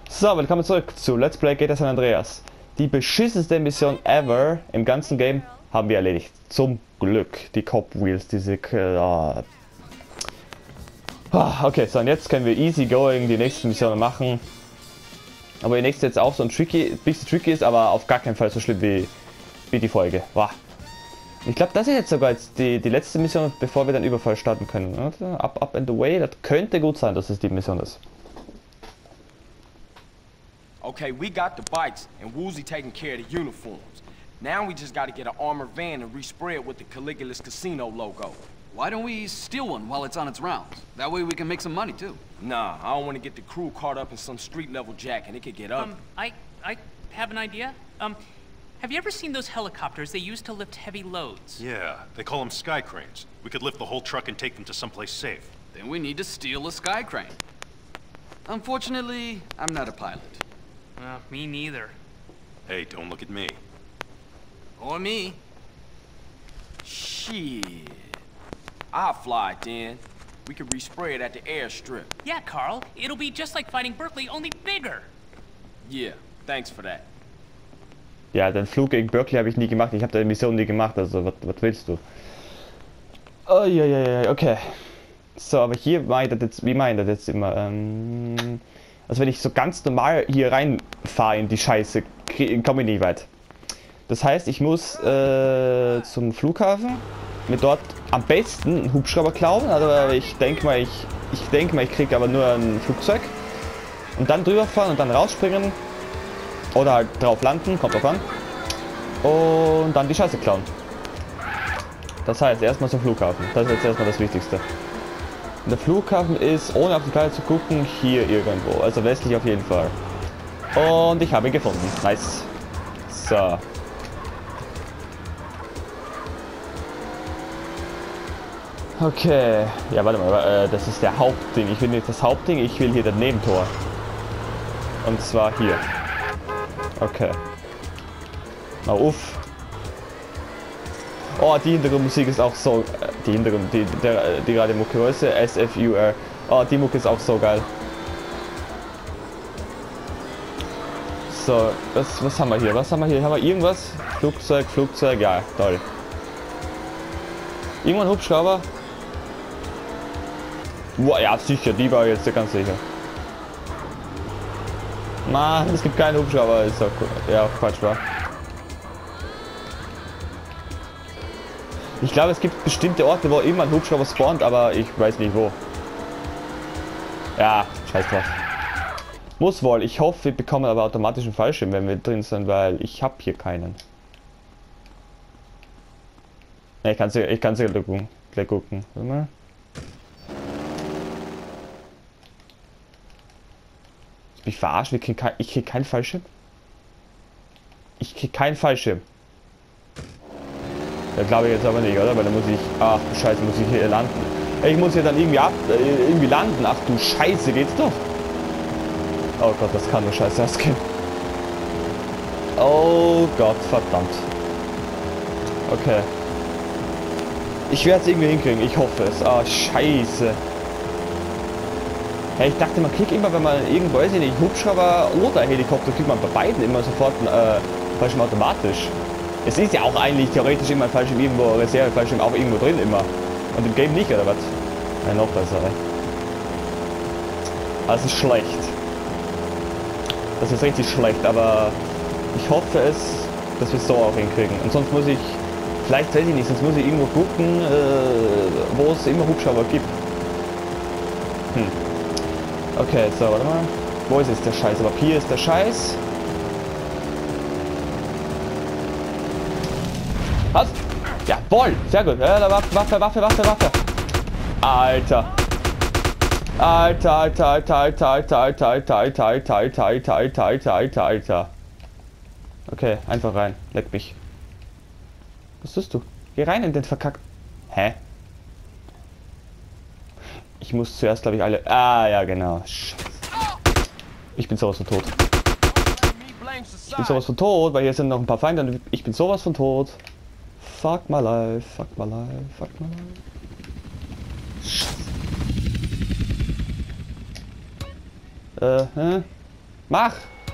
So, willkommen zurück zu Let's Play GTA San Andreas. Die beschissenste Mission ever im ganzen Game haben wir erledigt. Zum Glück. Die Cop Wheels, diese... Okay, so und jetzt können wir easy going die nächste Mission machen. Aber die nächste jetzt auch so ein bisschen tricky ist, aber auf gar keinen Fall so schlimm wie die Folge. Wow. Ich glaube, das ist jetzt sogar jetzt die letzte Mission, bevor wir den Überfall starten können. Up and away, das könnte gut sein, dass es die Mission ist. Okay, we got the bikes and Woozie taking care of the uniforms. Now we just gotta get an armored van and respray it with the Caligula's Casino logo. Why don't we steal one while it's on its rounds? That way we can make some money too. Nah, I don't want to get the crew caught up in some street level jack and it could get up. I have an idea. Have you ever seen those helicopters they use to lift heavy loads? Yeah, they call them sky cranes. We could lift the whole truck and take them to someplace safe. Then we need to steal a sky crane. Unfortunately, I'm not a pilot. Me neither. Hey, don't look at me. Or me. Shit. I'll fly it then. We could respray it at the airstrip. Yeah, Carl. It'll be just like fighting Berkeley, only bigger. Yeah, thanks for that. Ja, den Flug gegen Berkeley habe ich nie gemacht. Ich habe die Mission nie gemacht, also was willst du? Oh, ja, okay. So, aber hier meint das jetzt, wie meint das jetzt immer? Also wenn ich so ganz normal hier reinfahre in die Scheiße, komme ich nie weit. Das heißt, ich muss zum Flughafen, mir dort am besten einen Hubschrauber klauen, aber ich denke mal, ich kriege aber nur ein Flugzeug. Und dann drüber fahren und dann rausspringen. Oder halt drauf landen, kommt drauf an. Und dann die Scheiße klauen. Das heißt, erstmal zum Flughafen. Das ist jetzt erstmal das Wichtigste. Und der Flughafen ist, ohne auf die Karte zu gucken, hier irgendwo. Also westlich auf jeden Fall. Und ich habe ihn gefunden. Nice. So. Okay. Ja, warte mal. Das ist der Hauptding. Ich will nicht das Hauptding, ich will hier das Nebentor. Und zwar hier. Okay. Na uff. Oh, die Hintergrundmusik ist auch so... Die gerade Mucke-Größe, SFUR. Oh, die Mucke ist auch so geil. So, was haben wir hier? Haben wir irgendwas? Flugzeug, ja, toll. Irgendwann Hubschrauber? Wow, ja, sicher, die war jetzt ganz sicher. Mann, es gibt keinen Hubschrauber, ist auch cool. Ja, Quatsch, war. Ich glaube, es gibt bestimmte Orte, wo immer ein Hubschrauber spawnt, aber ich weiß nicht wo. Ja, scheiß drauf. Muss wohl. Ich hoffe, wir bekommen aber automatisch einen Fallschirm, wenn wir drin sind, weil ich habe hier keinen. Ja, ich kann sie gleich gucken. Warte mal. Ich verarsche, ich krieg keinen Fallschirm. Ich krieg keinen Fallschirm. Das glaube ich jetzt aber nicht, oder? Weil dann muss ich... Ach du Scheiße, muss ich hier landen. Ich muss hier dann irgendwie landen. Ach du Scheiße, geht's doch. Oh Gott, das kann nur Scheiße ausgehen. Oh Gott, verdammt. Okay. Ich werde es irgendwie hinkriegen, ich hoffe es. Ah, Scheiße. Ja, ich dachte, man kriegt immer, wenn man irgendwo, weiß ich nicht, Hubschrauber oder Helikopter, kriegt man bei beiden immer sofort einen Fallschirm automatisch. Es ist ja auch eigentlich theoretisch immer ein Fallschirm irgendwo, Reserve-Fallschirm auch irgendwo drin immer. Und im Game nicht, oder was? Ja, noch besser, ey. Das ist schlecht. Das ist richtig schlecht, aber ich hoffe es, dass wir es so auch hinkriegen. Und sonst muss ich, vielleicht weiß ich nicht, sonst muss ich irgendwo gucken, wo es immer Hubschrauber gibt. Okay, so, warte mal. Wo ist jetzt der Scheiß? Aber hier ist der Scheiß. Was? Jawohl! Sehr gut. Ja, Waffe. Alter. Alter. Okay, einfach rein. Leck mich. Was tust du? Geh rein in den verkackten... Hä? Ich muss zuerst, glaube ich, alle... Ah, ja, genau. Scheiße. Ich bin sowas von tot. Ich bin sowas von tot, weil hier sind noch ein paar Feinde und ich bin sowas von tot. Fuck my life. Scheiße. Mach!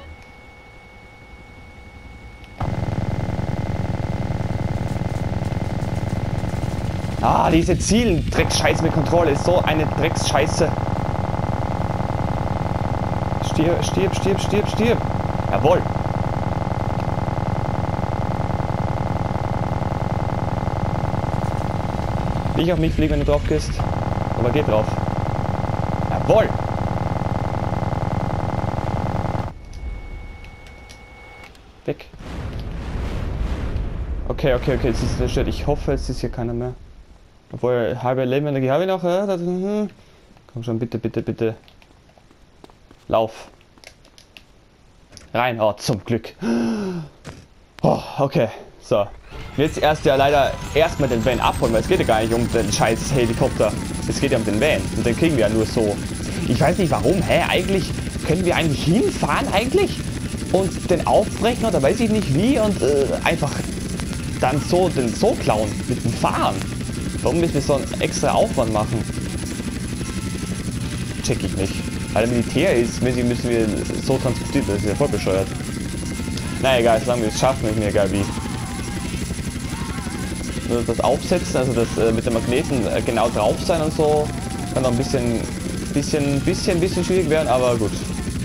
Ah, diese Zielen-Dreckscheiße mit Kontrolle ist so eine Drecksscheiße. Stirb, stirb, stirb, stirb, stirb. Jawohl. Nicht auf mich fliegen, wenn du drauf gehst. Aber geh drauf. Jawohl. Weg. Okay, okay, okay, jetzt ist es zerstört. Ich hoffe, jetzt ist hier keiner mehr. Obwohl, halbe Lebensenergie habe ich noch. Komm schon, bitte, bitte, bitte. Lauf. Rein. Oh, zum Glück. Oh, okay. So. Jetzt erst ja leider erstmal den Van abholen, weil es geht ja gar nicht um den scheiß Helikopter. Es geht ja um den Van. Und den kriegen wir ja nur so. Ich weiß nicht warum. Hä? Eigentlich können wir eigentlich hinfahren eigentlich und den aufbrechen oder weiß ich nicht wie und einfach dann so den so klauen mit dem Fahren. Warum müssen wir so einen extra Aufwand machen? Check ich nicht. Weil der Militär ist, müssen wir so transportieren, das ist ja voll bescheuert. Na egal, solange wir es schaffen, ist mir egal wie. Nur das Aufsetzen, also das mit den Magneten genau drauf sein und so, kann noch ein bisschen schwierig werden, aber gut.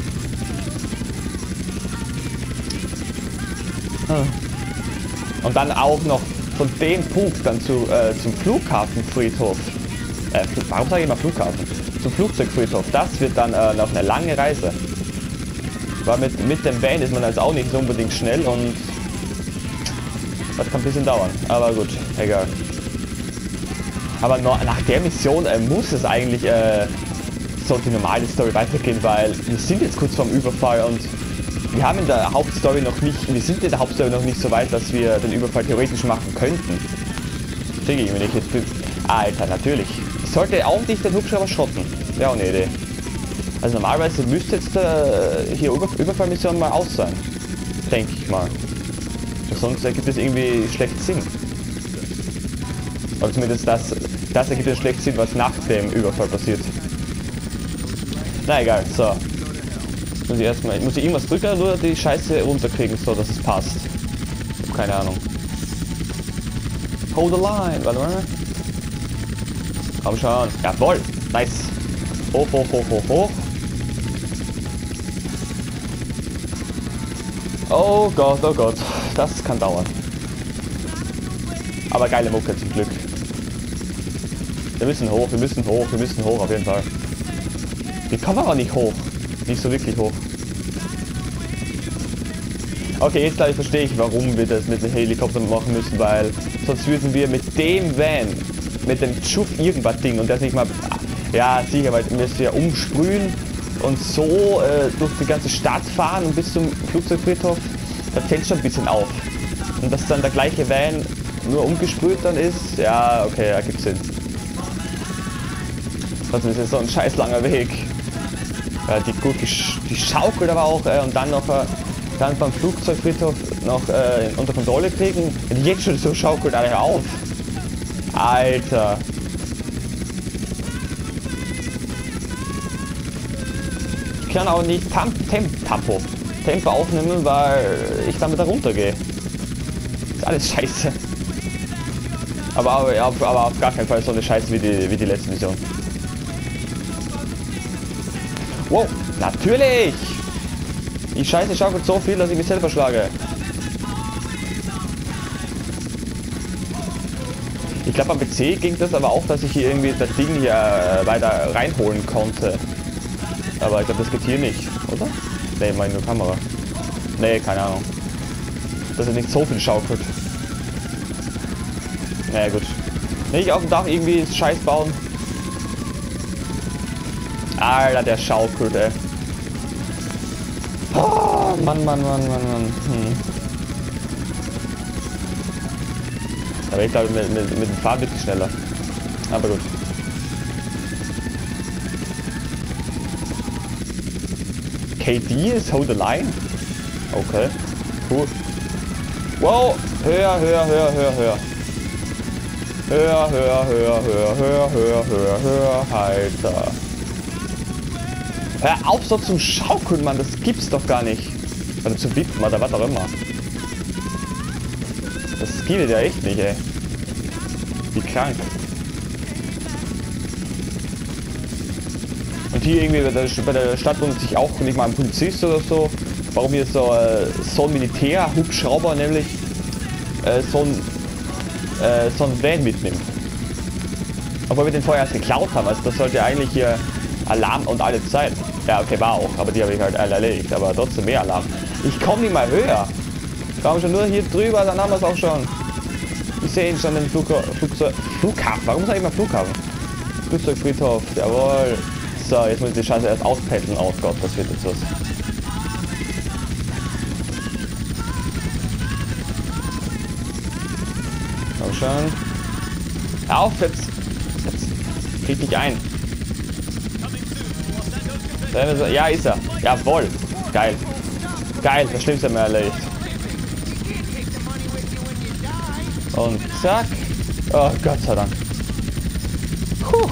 Und dann auch noch von dem Punkt dann zum Flughafenfriedhof. Warum sage ich immer Flughafen? Zum Flugzeugfriedhof. Das wird dann noch eine lange Reise. Weil mit dem Van ist man jetzt auch nicht so unbedingt schnell und das kann ein bisschen dauern. Aber gut, egal. Aber nach der Mission muss es eigentlich so die normale Story weitergehen, weil wir sind jetzt kurz vorm Überfall und wir haben in der Hauptstory noch nicht, wir sind in der Hauptstory noch nicht so weit, dass wir den Überfall theoretisch machen könnten. Kriege ich, wenn ich jetzt bin. Alter, natürlich. Ich sollte auch nicht den Hubschrauber schrotten. Wäre auch eine Idee. Also normalerweise müsste jetzt hier Überfallmission mal aus sein. Denke ich mal. Sonst ergibt es irgendwie schlecht Sinn. Oder zumindest das ergibt es schlecht Sinn, was nach dem Überfall passiert. Na egal, so. Muss ich irgendwas drücken oder die Scheiße runterkriegen, so dass es passt? Keine Ahnung. Hold the line, warte mal. Komm schon. Jawohl. Nice. Hoch, hoch, hoch, hoch, hoch. Oh Gott, oh Gott. Das kann dauern. Aber geile Mucke zum Glück. Wir müssen hoch, wir müssen hoch, wir müssen hoch auf jeden Fall. Wir kommen aber nicht hoch. Nicht so wirklich hoch. Okay, jetzt glaube ich, verstehe ich, warum wir das mit dem Helikopter machen müssen, weil sonst würden wir mit dem Van, mit dem Schuff irgendwas Ding und das nicht mal, ja sicher, weil wir müssen ja umsprühen und so durch die ganze Stadt fahren und bis zum Flugzeugfriedhof, da fällt schon ein bisschen auf. Und dass dann der gleiche Van nur umgesprüht dann ist, ja okay, ergibt Sinn. Trotzdem ist es so ein scheiß langer Weg. Die schaukelt aber auch und dann noch dann beim Flugzeugfriedhof noch unter Kontrolle kriegen. Wenn die jetzt schon so schaukelt, alle auf. Alter. Ich kann auch nicht Tempo aufnehmen, weil ich damit da runtergehe. Ist alles scheiße. Aber auf gar keinen Fall so eine Scheiße wie die letzte Mission. Wow, natürlich! Die Scheiße schaukelt so viel, dass ich mich selber schlage. Ich glaube, am PC ging das aber auch, dass ich hier irgendwie das Ding hier weiter reinholen konnte. Aber ich glaube, das geht hier nicht, oder? Ne, meine nur Kamera. Ne, keine Ahnung. Dass er nicht so viel schaukelt. Naja, gut. Nicht auf dem Dach irgendwie Scheiß bauen. Alter, der schaukelt, ey. Oh, Mann. Aber ich glaube, mit dem Fahren wird es schneller. Aber gut. KD ist Hold the Line? Okay. Cool. Wow! Höher. Höher. Alter. Hör auf so zum Schaukeln, Mann. Das gibt's doch gar nicht. Oder zu wippen oder was auch immer. Das geht ja echt nicht, ey. Wie krank. Und hier irgendwie bei der Stadt wundert sich auch nicht mal ein Polizist oder so. Warum hier so ein Militär-Hubschrauber nämlich so ein Van mitnimmt. Obwohl wir den vorher erst geklaut haben. Also das sollte ja eigentlich hier Alarm und alle Zeit. Ja, okay, war auch. Aber die habe ich halt alle erledigt. Aber trotzdem mehr Alarm. Ich komme nicht mal höher. Wir haben schon nur hier drüber, dann haben wir es auch schon. Ich sehe ihn schon den Flughafen. Warum sage ich mal Flughafen? Flugzeugfriedhof. Jawohl. So, jetzt muss ich die Scheiße erst auspendeln. Oh Gott, das wird jetzt was. Komm schon. Hör auf, jetzt krieg dich ein. Ja, ist er. Jawohl. Geil. Geil, das Schlimmste haben wir erledigt. Und zack. Oh, Gott sei Dank. Puh.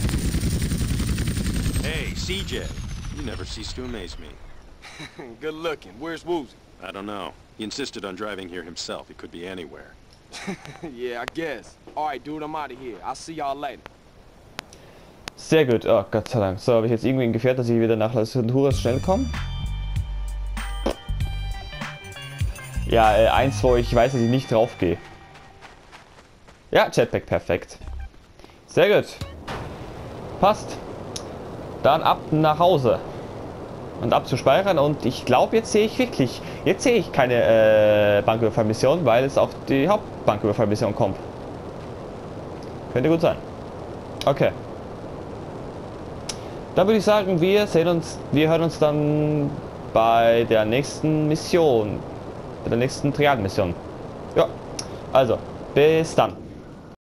Hey, CJ. You never cease to amaze me. Good looking. Where's Woozy? I don't know. He insisted on driving here himself. He could be anywhere. Yeah, I guess. Alright, dude, I'm out of here. I'll see y'all later. Sehr gut. Oh, Gott sei Dank. So, habe ich jetzt irgendwie ein Gefährt, dass ich wieder nach Las Venturas schnell komme? Ja, eins, wo ich weiß, dass ich nicht drauf gehe. Ja, Jetpack, perfekt. Sehr gut. Passt. Dann ab nach Hause. Und abzuspeichern. Und ich glaube, jetzt sehe ich keine Banküberfallmission, weil es auf die Hauptbanküberfallmission kommt. Könnte gut sein. Okay. Dann würde ich sagen, wir hören uns dann bei der nächsten Mission. Bei der nächsten Triadenmission. Ja, also, bis dann.